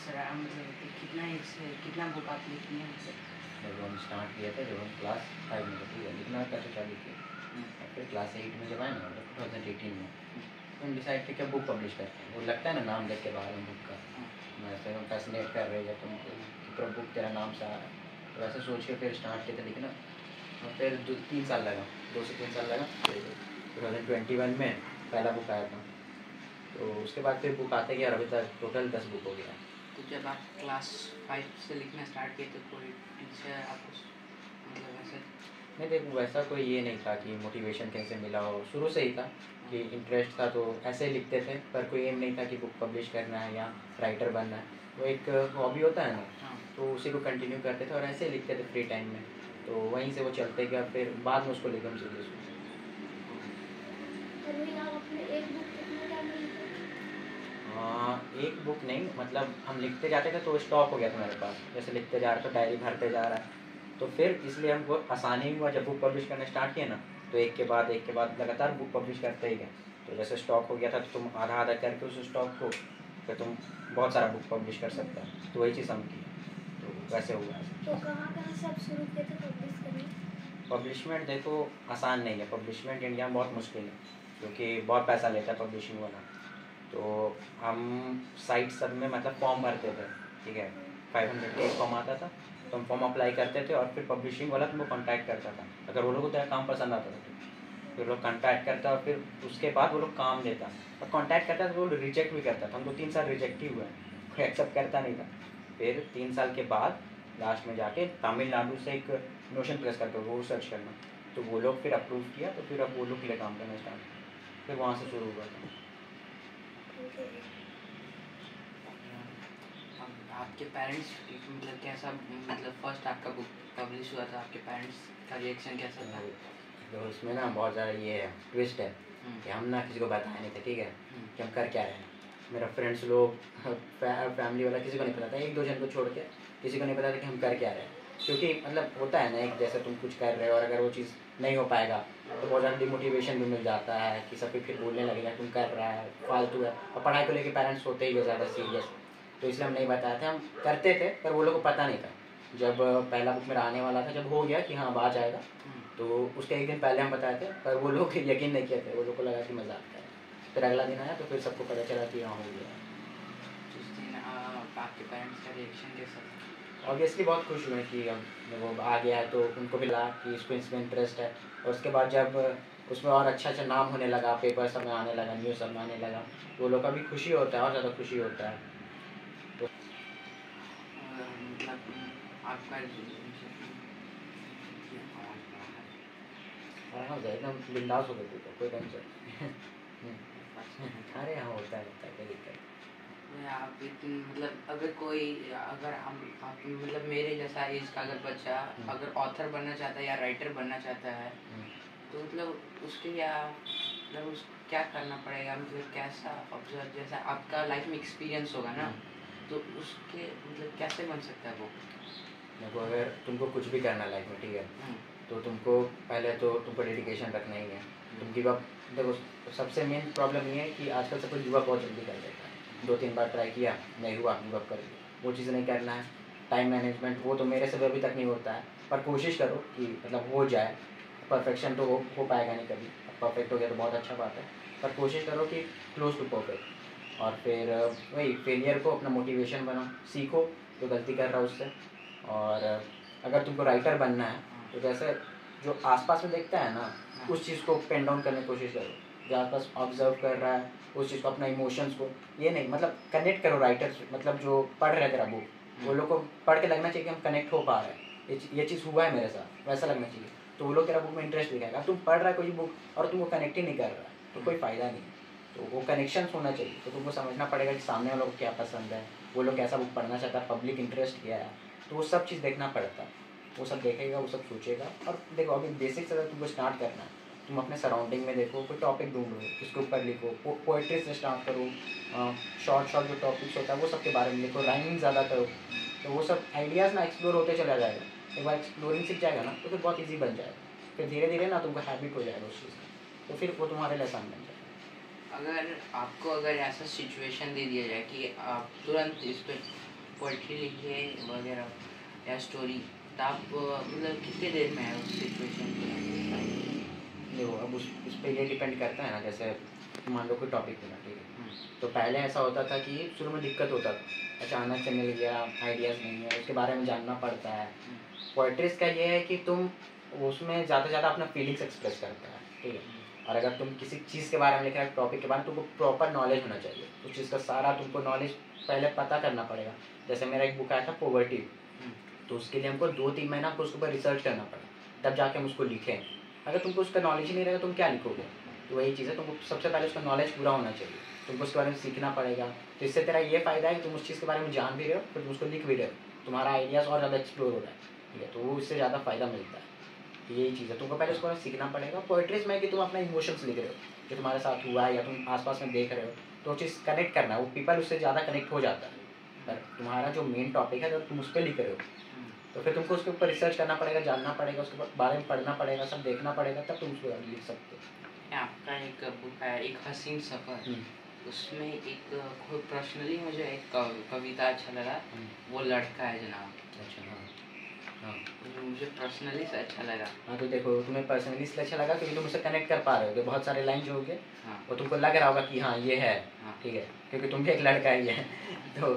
Sir मतलब कितना as से कितना बुक आप लिखी हैं सर? जब हम स्टार्ट किए थे, जब हम क्लास 5 में थे, ठीक है, लिखना कैसे चालू किया। और फिर क्लास 8 में जब आए ना, मतलब 2018 में, तो हम डिसाइड किया बुक पब्लिश करते हैं। वो लगता है ना नाम देख के बाहर में बुक का, वैसे हम फैसिनेट कर रहे हैं तुमको कि पूरा बुक तेरा नाम से आ रहा है, तो वैसे सोच के फिर स्टार्ट किए थे लिखना। और फिर 3 साल लगा, 2 से 3 साल लगा। फिर 2021 में पहला बुक आया था, तो उसके बाद फिर बुक आते गया और अभी तक टोटल 10 बुक हो गया। तो जब आप क्लास 5 से लिखना स्टार्ट किए तो कोई टीचर आपको मतलब ऐसे? नहीं, देखो वैसा कोई ये नहीं था कि मोटिवेशन कैसे मिला हो, शुरू से ही था कि इंटरेस्ट था, तो ऐसे ही लिखते थे, पर कोई एम नहीं था कि बुक पब्लिश करना है या राइटर बनना है। वो एक हॉबी होता है ना, तो उसी को कंटिन्यू करते थे और ऐसे ही लिखते थे फ्री टाइम में, तो वहीं से वो चलते गया। फिर बाद में उसको लेकर हम सीरियस हुए। एक बुक नहीं, मतलब हम लिखते जाते थे तो स्टॉक हो गया था मेरे पास, जैसे लिखते जा रहा था, डायरी भरते जा रहा है, तो फिर इसलिए हमको आसानी हुआ। जब बुक पब्लिश करना स्टार्ट किया ना, तो एक के बाद लगातार बुक पब्लिश करते ही गए। तो जैसे स्टॉक हो गया था, तो तुम आधा आधा करके उस स्टॉक को फिर तुम बहुत सारा बुक पब्लिश कर सकते हैं, तो वही चीज़ हम की, तो वैसे हुआ। तो कहाँ से आप शुरू किए थे पब्लिश करना? पब्लिशमेंट देखो आसान नहीं है, पब्लिशमेंट इंडिया में बहुत मुश्किल है, क्योंकि बहुत पैसा लेता है पब्लिशिंग वाला। तो हम साइट सब में मतलब फॉर्म भरते थे, ठीक है, 500 का एक फॉर्म आता था, तो हम फॉर्म अप्लाई करते थे और फिर पब्लिशिंग वाला तुमको कांटेक्ट करता था। अगर वो लोग को तेरा काम पसंद आता था तो फिर लोग कांटेक्ट करता और फिर उसके बाद वो लोग काम देता, और कांटेक्ट करता तो वो रिजेक्ट भी करता था। हम 2-3 साल रिजेक्ट ही हुआ, कोई एक्सेप्ट करता नहीं था। फिर 3 साल के बाद लास्ट में जाके तमिलनाडु से एक नोशन प्रेस करके वो सर्च करना, तो वो लोग फिर अप्रूव किया, तो फिर अब वो लोग के लिए काम करना स्टार्ट किया, फिर वहाँ से शुरू हुआ था। आपके पेरेंट्स मतलब कैसा, मतलब फर्स्ट आपका बुक पब्लिश हुआ था, आपके पेरेंट्स का रिएक्शन कैसा था? तो उसमें ना बहुत ज़्यादा ये है, ट्विस्ट है कि हम ना किसी को बताए नहीं थे, ठीक है, कि हम कर क्या रहे हैं। मेरा फ्रेंड्स लोग, फैमिली वाला किसी को नहीं पता था, 1-2 जन को छोड़ के किसी को नहीं पता था कि हम कर क्या रहे हैं। क्योंकि मतलब होता है ना, एक जैसे तुम कुछ कर रहे हो और अगर वो चीज़ नहीं हो पाएगा तो बहुत ज़्यादा डिमोटिवेशन भी मिल जाता है कि सब फिर बोलने लगेगा तुम कर रहा है फालतू है। और पढ़ाई को लेकर पेरेंट्स होते ही ज़्यादा सीरियस, तो इसलिए हम नहीं बताए थे। हम करते थे पर वो लोग को पता नहीं था। जब पहला बुक मेरा आने वाला था, जब हो गया कि हाँ अब आ जाएगा, तो उसके एक दिन पहले हम बताए थे, पर वो लोग यकीन नहीं किए थे, वो लोग को लगा कि मजाक है। फिर अगला दिन आया तो फिर सबको पता चला कि हाँ हो गया। उस दिन आपके पेरेंट्स का रिएक्शन कैसा था? ऑब्वियसली बहुत खुश हुए कि अब वो आ गया है, तो उनको भी लगा कि इसमें इंटरेस्ट है। और उसके बाद जब उसमें और अच्छा अच्छा नाम होने लगा, पेपर सब में आने लगा, न्यूज़ सब में आने लगा, तो वो लोग का भी खुशी होता है और ज़्यादा खुशी होता है। तो मतलब आपका हाँ एकदम बिंदास हो गए थे, तो कोई टेंशन अरे हाँ होता है कोई दिक्कत। आप मतलब अगर कोई, अगर हम आप मतलब मेरे जैसा एज का अगर बच्चा अगर ऑथर बनना चाहता है या राइटर बनना चाहता है, तो मतलब उसके क्या मतलब उस क्या करना पड़ेगा, मतलब कैसा ऑब्जर्व, जैसा आपका लाइफ में एक्सपीरियंस होगा ना, तो उसके मतलब कैसे बन सकता है वो? देखो अगर तुमको कुछ भी करना लाइफ में, ठीक है, तो तुमको पहले तो तुमको डेडिकेशन रखना ही है। तुम गिव अप, देखो सबसे मेन प्रॉब्लम ये है कि आजकल सब कुछ गिव अप बहुत जल्दी कर देता है। 2-3 बार ट्राई किया नहीं हुआ, गिव अप कर दिया, वो चीज़ नहीं करना है। टाइम मैनेजमेंट वो तो मेरे से अभी तक नहीं होता है, पर कोशिश करो कि मतलब हो जाए। परफेक्शन तो हो पाएगा नहीं कभी, परफेक्ट हो गया तो बहुत अच्छा बात है, पर कोशिश करो कि क्लोज टू परफेक्ट। और फिर वही फेलियर को अपना मोटिवेशन बनाओ, सीखो जो गलती कर रहा हो उससे। और अगर तुमको राइटर बनना है तो जैसे जो आसपास में देखता है ना, उस चीज़ को पेन डाउन करने की कोशिश करो। जो आसपास ऑब्जर्व कर रहा है उस चीज़ को, अपना इमोशंस को, ये नहीं मतलब कनेक्ट करो राइटर्स, मतलब जो पढ़ रहे तेरा बुक, वो लोग को पढ़ के लगना चाहिए कि हम कनेक्ट हो पा रहे हैं, ये चीज़ हुआ है मेरे साथ, वैसा लगना चाहिए, तो वो लोग तेरा बुक में इंटरेस्ट दिखाएगा। तुम पढ़ रहा है कोई बुक और तुमको कनेक्ट ही नहीं कर रहा है तो कोई फ़ायदा नहीं है। तो वो कनेक्शन होना चाहिए, तो तुमको समझना पड़ेगा कि सामने वालों को क्या पसंद है, वो लोग कैसा बुक पढ़ना चाहता है, पब्लिक इंटरेस्ट क्या है, तो वो सब चीज़ देखना पड़ता है। वो सब देखेगा, वो सब सोचेगा। और देखो अभी बेसिक से अगर तुमको स्टार्ट करना है, तुम अपने सराउंडिंग में देखो, कोई टॉपिक ढूंढो, उसके ऊपर लिखो, पोइट्री से स्टार्ट करो, शॉर्ट जो टॉपिक्स होता है वो सब के बारे में लिखो, राइमिंग ज़्यादा करो, तो वो सब आइडियाज़ ना एक्सप्लोर होते चला जाएगा। एक बार एक्सप्लोरिंग सीख जाएगा ना तो फिर बहुत ईजी बन जाएगा, फिर धीरे धीरे ना तुमको हैबिट हो जाएगा उस चीज़ का, तो फिर वो तुम्हारे लिए आसान बन जाएगा। अगर आपको अगर ऐसा सिचुएशन दे दिया जाए कि आप तुरंत इस पर पोइट्री लिखिए वगैरह या स्टोरी, तो आप मतलब कितने देर में है उस सिचुएशन के? देखो अब उस पर ये डिपेंड करता है ना, जैसे मान लो कोई टॉपिक मिला, ठीक है, तो पहले ऐसा होता था कि शुरू में दिक्कत होता था, अचानक से मिल गया, आइडियाज़ नहीं है, उसके बारे में जानना पड़ता है। पोइट्रीज का ये है कि तुम उसमें ज़्यादा से ज़्यादा अपना फीलिंग्स एक्सप्रेस करता है, ठीक है, और अगर तुम किसी चीज़ के बारे में लिख रहे हो, टॉपिक के बारे में, तुमको प्रॉपर नॉलेज होना चाहिए उस चीज़ का, सारा तुमको नॉलेज पहले पता करना पड़ेगा। जैसे मेरा एक बुक आया था पॉवर्टी, तो उसके लिए हमको 2-3 महीना आपको उसके ऊपर रिसर्च करना पड़ा, तब जाके हम उसको लिखें। अगर तुमको उसका नॉलेज ही नहीं रहेगा तुम क्या लिखोगे? तो वही चीज़ है, तुमको सबसे पहले उसका नॉलेज पूरा होना चाहिए, तुमको उसके बारे में सीखना पड़ेगा। तो इससे तेरा ये फ़ायदा है कि तुम उस चीज़ के बारे में जान भी रहे हो, फिर तुम उसको लिख भी रहे हो, तुम्हारा आइडियाज़ और ज़्यादा एक्सप्लोर हो रहा है, ठीक है, तो वो इससे ज़्यादा फ़ायदा मिलता है। तो यही चीज़ है, तुमको पहले उसको सीखना पड़ेगा। पोइट्रीज में कि तुम अपना इमोशंस लिख रहे हो, जो तुम्हारे साथ हुआ है या तुम आसपास में देख रहे हो, तो वो चीज़ कनेक्ट करना है, वो पीपल उससे ज़्यादा कनेक्ट हो जाता है। पर तुम्हारा जो मेन टॉपिक है, जब तुम उस पर लिख रहे हो, तो फिर तुमको उसके ऊपर रिसर्च करना पड़ेगा, जानना पड़ेगा, उसके बारे में पढ़ना पड़ेगा, सब देखना पड़ेगा, तब तुम उसको लिख सकते हो। आपका एक बुक है एक हसीन सफ़र, उसमें एक पर्सनली मुझे एक कविता अच्छा लगा, वो लड़का है जनाब। अच्छा, हाँ हाँ, मुझे पर्सनली से अच्छा लगा। हाँ, तो देखो तुम्हें पर्सनली इसलिए अच्छा लगा क्योंकि तुम उससे कनेक्ट कर पा रहे हो, बहुत सारे लाइन जो होंगे हाँ, और तुमको लग रहा होगा कि हाँ ये है, हाँ, ठीक है, क्योंकि तुम भी एक लड़का ही है। तो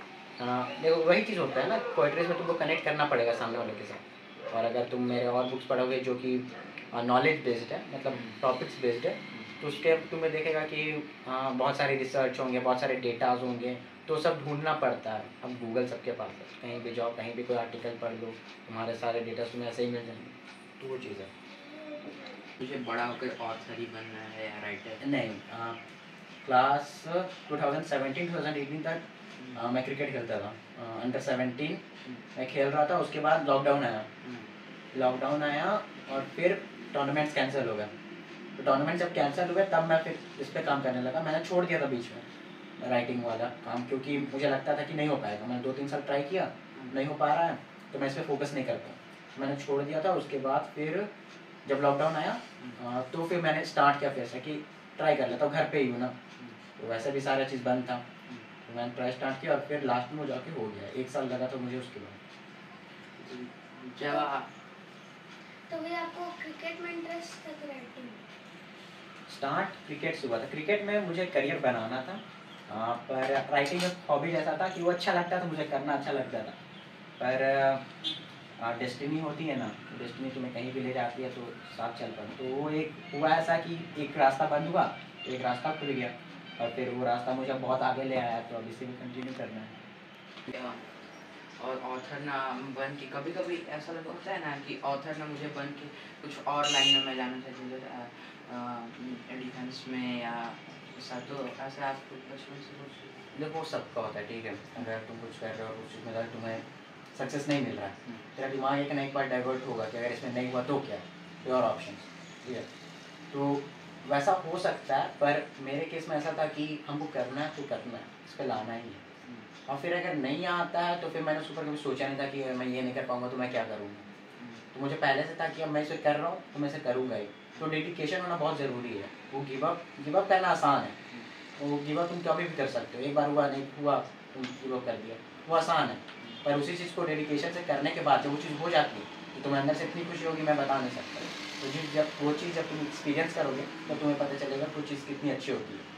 देखो वही चीज़ होता है ना, पोइट्रीज में तुमको कनेक्ट करना पड़ेगा सामने वाले के साथ। और अगर तुम मेरे और बुक्स पढ़ोगे जो कि नॉलेज बेस्ड है, मतलब टॉपिक्स बेस्ड है, तो उसके तुम्हें देखेगा कि बहुत सारे रिसर्च होंगे, बहुत सारे डेटाज होंगे, तो सब ढूंढना पड़ता है। अब गूगल सबके पास है, कहीं भी जाओ, कहीं भी कोई आर्टिकल पढ़ लो, तुम्हारे सारे डेटा तुम्हें ऐसे ही मिल जाएंगे, तो वो चीज़ है। मुझे बड़ा होकर ऑथर ही बनना है या राइटर? नहीं, क्लास 2017-2018 तक मैं क्रिकेट खेलता था, अंडर 17 मैं खेल रहा था। उसके बाद लॉकडाउन आया और फिर टूर्नामेंट्स कैंसिल हो गए। तो टूर्नामेंट जब कैंसिल हुए तब मैं फिर इस पर काम करने लगा। मैंने छोड़ दिया था बीच में राइटिंग वाला काम, क्योंकि मुझे लगता था कि नहीं हो पाएगा। मैंने 2-3 साल ट्राई किया, नहीं हो पा रहा है, तो मैं इस पर फोकस नहीं करता, मैंने छोड़ दिया था। उसके बाद फिर जब लॉकडाउन आया तो फिर मैंने स्टार्ट किया फिर से कि ट्राई कर लेता हूँ, घर पे ही हूँ ना, तो वैसे भी सारा चीज़ बंद था, तो मैंने ट्राई स्टार्ट किया और फिर लास्ट में वो जाके हो गया। 1 साल लगा था मुझे उसके बाद। तो भी आपको क्रिकेट में इंटरेस्ट था कि राइटिंग? स्टार्ट क्रिकेट से हुआ था। क्रिकेट में मुझे करियर बनाना था, पर राइटिंग एक हॉबी जैसा था कि वो अच्छा लगता था, मुझे करना अच्छा लगता था। पर डेस्टिनी होती है ना, डेस्टिनी तुम्हें कहीं भी ले जाती है तो साथ चल पड़ा। तो वो एक हुआ ऐसा कि एक रास्ता बंद हुआ, एक रास्ता खुल गया और फिर वो रास्ता मुझे बहुत आगे ले आया, तो अब इसी में कंटिन्यू करना है। और ऑथर ना बन के कभी कभी ऐसा लगा होता है ना कि ऑथर ना मुझे बन के कुछ और लाइन में मैं जाना चाहती हूँ, डिफेंस में या ऐसा, तो ऐसा आपको बचपन से कुछ? देखो सबका होता है, ठीक है, अगर तुम कुछ कर रहे हो उस चीज़ में, अगर तुम्हें सक्सेस नहीं मिल रहा है, तेरा दिमाग एक ना एक बार डाइवर्ट होगा कि अगर इसमें नहीं हुआ तो क्या, कोई और ऑप्शन, ठीक है। तो वैसा हो सकता है, पर मेरे केस में ऐसा था कि हमको करना है तो करना है, इस पर लाना ही है। और फिर अगर नहीं आता है तो फिर मैंने उसके ऊपर कभी सोचा नहीं था कि मैं ये नहीं कर पाऊंगा तो मैं क्या करूँगा। तो मुझे पहले से था कि अब मैं इसे कर रहा हूँ तो मैं इसे करूँगा ही। तो डेडिकेशन होना बहुत ज़रूरी है। वो गिव अप करना आसान है, वो गिव अप तुम कभी भी कर सकते हो, एक बार हुआ नहीं हुआ तुम गिव अप कर दिया, वो आसान है। पर उसी चीज़ को डेडिकेशन से करने के बाद जब वो चीज़ हो जाती है तो तुम्हें अंदर से इतनी खुशी होगी मैं बता नहीं सकता। तो जब वो चीज़ जब तुम एक्सपीरियंस करोगे तो तुम्हें पता चलेगा वो चीज़ कितनी अच्छी होती है।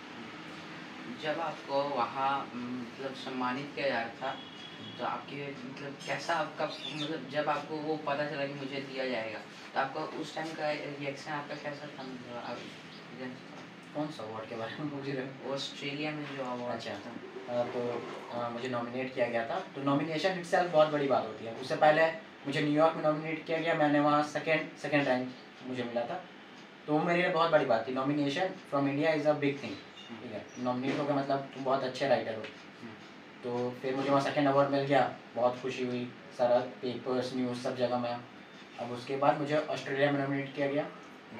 जब आपको वहाँ मतलब सम्मानित किया जा रहा था, तो आपके मतलब कैसा आपका मतलब जब आपको वो पता चला कि मुझे दिया जाएगा, तो आपका उस टाइम का रिएक्शन आपका कैसा था? मतलब आप कौन सा अवार्ड के बारे में पूछ रहे हो? ऑस्ट्रेलिया में जो अवार्ड? अच्छा, तो मुझे नॉमिनेट किया गया था। तो नॉमिनेशन इटसेल्फ बहुत बड़ी बात होती है। उससे पहले मुझे न्यूयॉर्क में नॉमिनेट किया गया, मैंने वहाँ सेकेंड रैंक मुझे मिला था। तो वो मेरे लिए बहुत बड़ी बात थी। Nomination from India is a big thing, ठीक है। नॉमिनेट हो गया मतलब तुम बहुत अच्छे राइटर हो। तो फिर मुझे वहाँ सेकेंड अवार्ड मिल गया, बहुत खुशी हुई, सारा पेपर्स न्यूज़ सब जगह में। अब उसके बाद मुझे ऑस्ट्रेलिया में नॉमिनेट किया गया।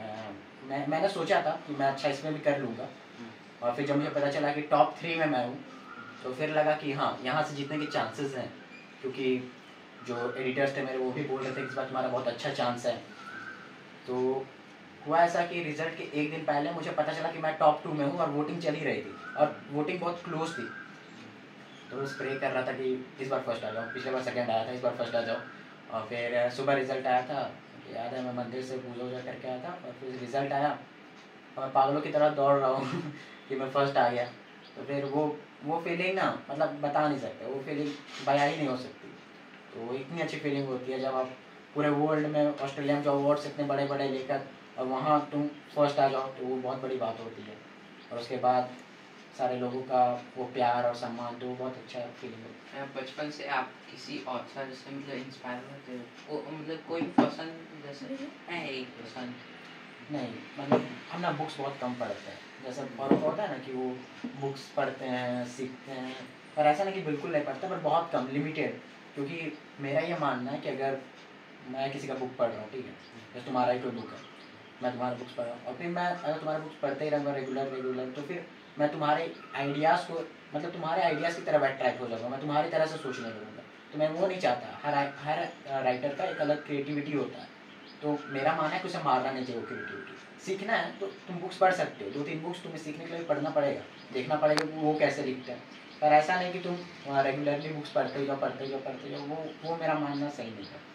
मैंने सोचा था कि मैं अच्छा इसमें भी कर लूँगा, और फिर जब मुझे पता चला कि टॉप 3 में मैं हूँ तो फिर लगा कि हाँ यहाँ से जीतने के चांसेस हैं, क्योंकि जो एडिटर्स थे मेरे वो भी बोल रहे थे कि इस बार तुम्हारा बहुत अच्छा चांस है। तो हुआ ऐसा कि रिजल्ट के एक दिन पहले मुझे पता चला कि मैं टॉप 2 में हूँ और वोटिंग चल ही रही थी और वोटिंग बहुत क्लोज थी। तो स्प्रे कर रहा था कि इस बार फर्स्ट आ जाऊँ, पिछले बार सेकंड आया था, इस बार फर्स्ट आ जाऊँ। और फिर सुबह रिजल्ट आया था, याद है मैं मंदिर से पूजा वूजा करके आया था, और फिर रिजल्ट आया और पागलों की तरह दौड़ रहा हूँ कि मैं फर्स्ट आ गया। तो फिर वो फीलिंग ना मतलब बता नहीं सकते, वो फीलिंग बयां ही नहीं हो सकती। तो वो इतनी अच्छी फीलिंग होती है जब आप पूरे वर्ल्ड में ऑस्ट्रेलिया में जो अवार्ड्स इतने बड़े बड़े लेकर और वहाँ तुम फर्स्ट आ जाओ, तो वो बहुत बड़ी बात होती है। और उसके बाद सारे लोगों का वो प्यार और सम्मान, तो वो बहुत अच्छा फीलिंग होता है। बचपन से आप किसी ऑथर से मतलब इंस्पायर होते हो, मतलब कोई पसंद जैसे है एक पसंद? नहीं, मतलब हम ना बुक्स बहुत कम पढ़ते हैं, जैसे और होता है ना कि वो बुक्स पढ़ते हैं, सीखते हैं, पर ऐसा नहीं कि बिल्कुल नहीं पढ़ते, पर बहुत कम, लिमिटेड। क्योंकि मेरा ये मानना है कि अगर मैं किसी का बुक पढ़ रहा हूँ, ठीक है, जैसे तुम्हारा ही कोई बुक है, मैं तुम्हारा बुक्स पढ़ रहा हूँ, और फिर मैं अगर तुम्हारे बुक्स पढ़ते ही रहूँगा रेगुलर, तो फिर मैं तुम्हारे आइडियाज़ को, मतलब तुम्हारे आइडियाज़ की तरफ अट्रैक्ट हो जाऊँगा, मैं तुम्हारी तरह से सोचने लगूँगा। तो मैं वो नहीं चाहता। हर राइटर का एक अलग क्रिएटिविटी होता है, तो मेरा मानना है कि उसे मारना नहीं चाहिए वो क्रिएटिविटी। सीखना है तो तुम बुक्स पढ़ सकते हो, 2-3 बुक्स तुम्हें सीखने के लिए पढ़ना पड़ेगा, देखना पड़ेगा वो कैसे लिखते हैं, पर ऐसा नहीं कि तुम रेगुलरली बुक्स पढ़ते जाओ, वो मेरा मानना सही नहीं है।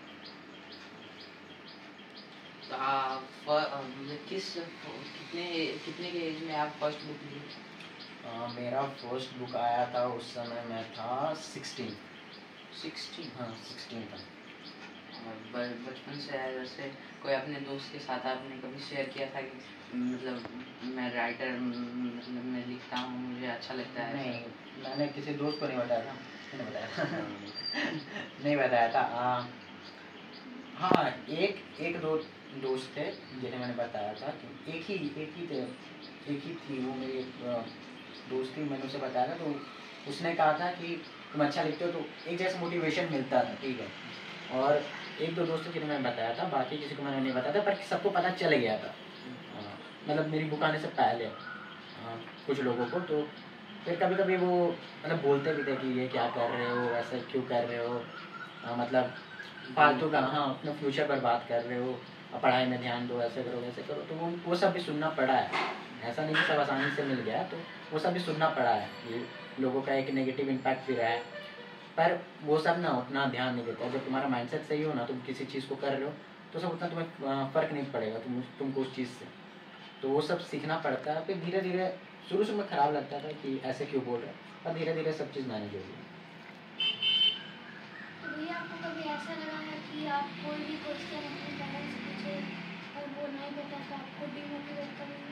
तो आप मतलब कितने के एज में आप फर्स्ट बुक ली? मेरा फर्स्ट बुक आया था उस समय मैं था 16। 16? हाँ 16 था। और बचपन से है जैसे कोई अपने दोस्त के साथ आपने कभी शेयर किया था कि मतलब मैं राइटर, मतलब मैं लिखता हूँ, मुझे अच्छा लगता है? नहीं, मैंने किसी दोस्त को नहीं बताया था, नहीं बताया नहीं बताया था। हाँ, एक दो दोस्त थे जिन्हें मैंने बताया था कि एक ही थी वो मेरी दोस्त थी, मैंने उसे बताया था, तो उसने कहा था कि तुम अच्छा लिखते हो, तो एक जैसा मोटिवेशन मिलता था, ठीक है। और एक दो दोस्तों जिन्हें मैंने बताया था, बाकी किसी को मैंने नहीं बताया था, पर सबको पता चल गया था, मतलब मेरी बुक आने से पहले कुछ लोगों को। तो फिर कभी कभी वो मतलब बोलते भी थे कि ये क्या कर रहे हो, ऐसा क्यों कर रहे हो, मतलब फालतू का, हाँ अपने फ्यूचर पर बात कर रहे हो, पढ़ाई में ध्यान दो, ऐसे करो वैसे करो। तो वो सब भी सुनना पड़ा है, ऐसा नहीं कि सब आसानी से मिल गया, तो वो सब भी सुनना पड़ा है। ये लोगों का एक नेगेटिव इम्पैक्ट भी रहा है, पर वो सब ना उतना ध्यान नहीं देता। जब तुम्हारा माइंडसेट सही हो ना, तुम किसी चीज़ को कर रहे हो, तो सब उतना तुम्हें फ़र्क नहीं पड़ेगा तुमको उस चीज़ से। तो वो सब सीखना पड़ता है। फिर धीरे धीरे शुरू में ख़राब लगता था कि ऐसे क्यों बोल रहे हैं, और धीरे धीरे सब चीज़ मैनेज हो गई। तो भैया आपको कभी ऐसा लगा है कि आप कोई भी क्वेश्चन अपने पेरेंट्स से पूछे और वो नहीं बता तो आपको डिमोटिवेट करेंगे?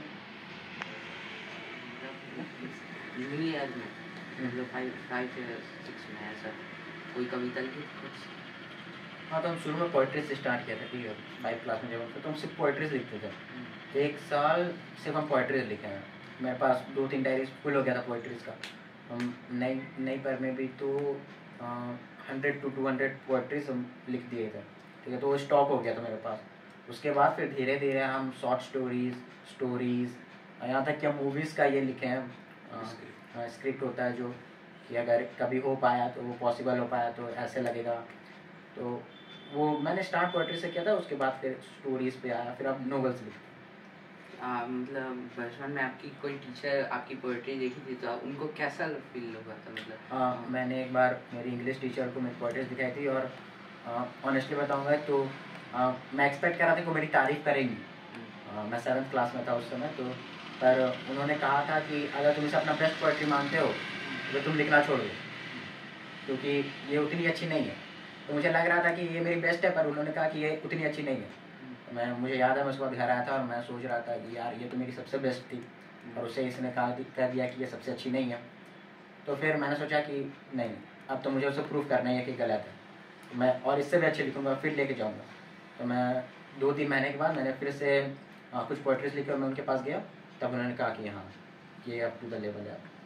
जूनियर में मतलब 5 या 6 में ऐसा कोई कविता लिखी कुछ? हाँ, तो हम शुरू में पोइट्री से स्टार्ट किया था, ठीक है। 5 क्लास में जब हम थे तो हम सिर्फ पोइट्रीज लिखते थे। तो 1 साल सिर्फ हम पोइट्रीज लिखे हैं। मेरे पास 2-3 डायरीज फुल हो गया था पोइट्रीज का। हम नई पर में भी तो 100 to 200 पोइट्रीज हम लिख दिए थे, ठीक है। तो वो स्टॉक हो गया था मेरे पास। उसके बाद फिर धीरे धीरे हम शॉर्ट स्टोरीज़, यहाँ तक कि हम मूवीज़ का ये लिखे हैं। स्क्रिप्ट होता है जो कि अगर कभी हो पाया तो वो पॉसिबल हो पाया तो ऐसे लगेगा। तो वो मैंने स्टार्ट पोइट्री से किया था, उसके बाद फिर स्टोरीज़ पे आया, फिर अब नॉवेल्स लिखते। मतलब बचपन में आपकी कोई टीचर आपकी पोइट्री देखी थी तो उनको कैसा फील हुआ था? मतलब मैंने एक बार मेरी इंग्लिश टीचर को मेरी पोइट्री दिखाई थी, और ऑनेस्टली बताऊंगा तो मैं एक्सपेक्ट कर रहा था कि वो मेरी तारीफ़ करेंगी। मैं 7th क्लास में था उस समय, तो पर उन्होंने कहा था कि अगर तुम इसे अपना बेस्ट पोइट्री मानते हो तो तुम लिखना छोड़ दो, क्योंकि ये उतनी अच्छी नहीं है। तो मुझे लग रहा था कि ये मेरी बेस्ट है, पर उन्होंने कहा कि ये उतनी अच्छी नहीं है। मुझे याद है मैं उसके बाद घर आया था और मैं सोच रहा था कि यार ये तो मेरी सबसे बेस्ट थी, और उसे इसने कह दिया कि ये सबसे अच्छी नहीं है। तो फिर मैंने सोचा कि नहीं, अब तो मुझे उसे प्रूफ करना ही है कि गलत है, मैं और इससे भी अच्छी लिखूँगा, फिर लेके जाऊँगा। तो मैं 2-3 महीने के बाद मैंने फिर से कुछ पोइट्रीज लिखी और मैं उनके पास गया, तब उन्होंने कहा कि हाँ, ये अप टू द लेवल है।